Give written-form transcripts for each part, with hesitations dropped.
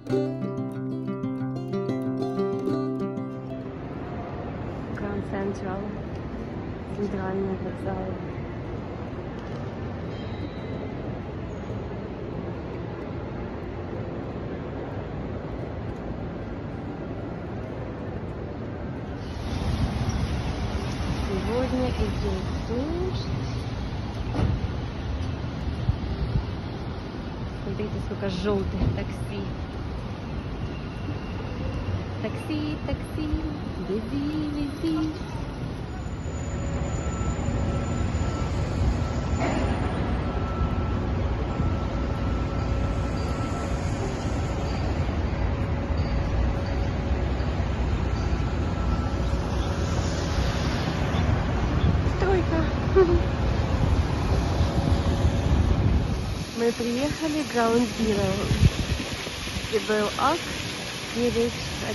Grand Central, центральный вокзал. Сегодня идет дождь. Смотрите, сколько желтых такси. Такси, такси, вези, вези. Мы приехали в Ground Zero, где был ак 9:11.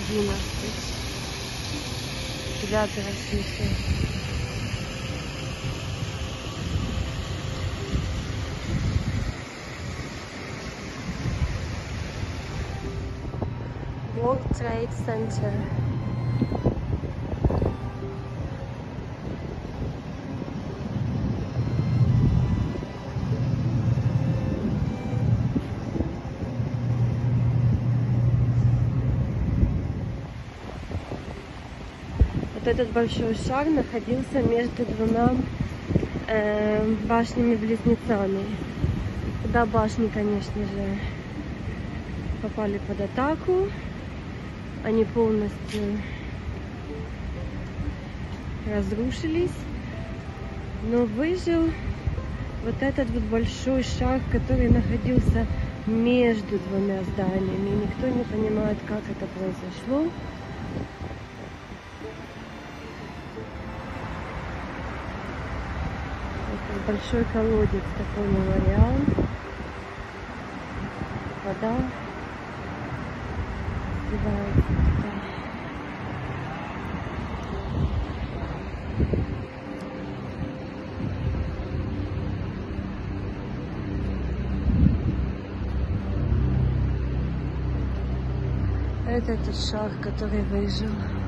Ребята рассмешили. World Trade Center. Вот этот большой шар находился между двумя башнями-близнецами. Туда башни, конечно же, попали под атаку. Они полностью разрушились. Но выжил вот этот вот большой шар, который находился между двумя зданиями. И никто не понимает, как это произошло. Это большой колодец, такой мемориал. Вода сливается туда. Это тот шар, который выжил.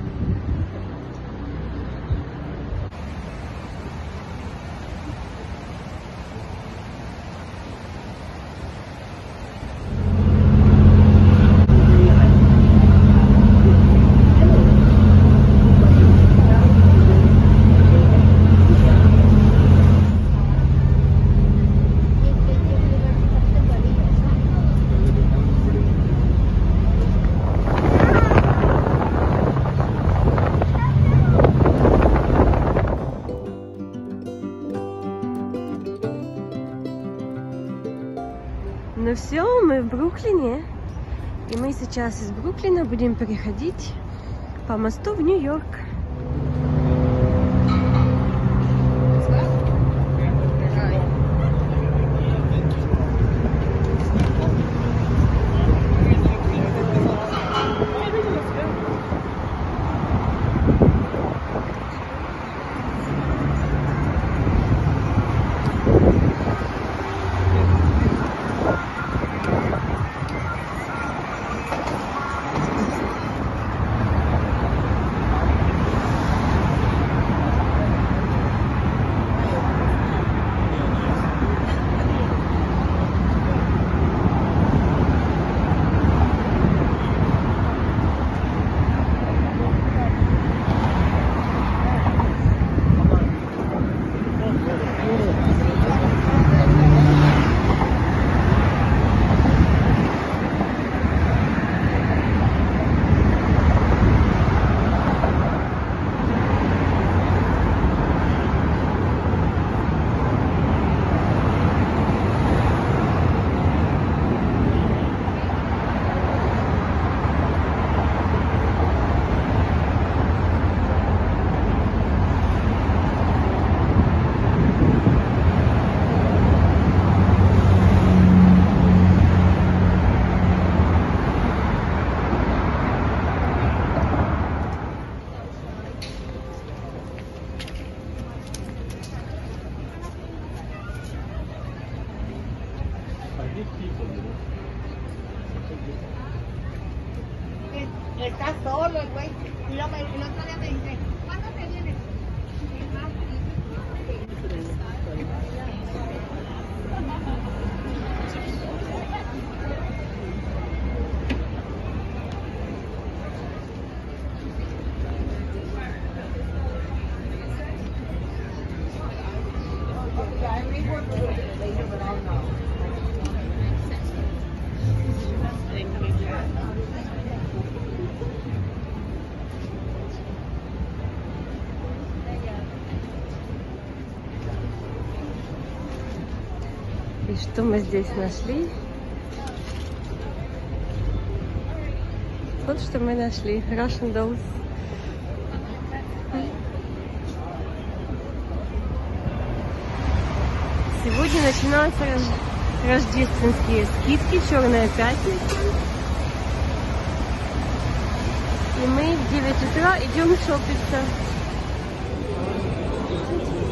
Ну все, мы в Бруклине. И мы сейчас из Бруклина будем переходить по мосту в Нью-Йорк. está solo el güey. Y el otro día me dice, ¿cuándo te vienes? И что мы здесь нашли? Вот что мы нашли. Russian dolls. Сегодня начинаются рождественские скидки, Черная пятница. И мы в 9 утра идем шопиться.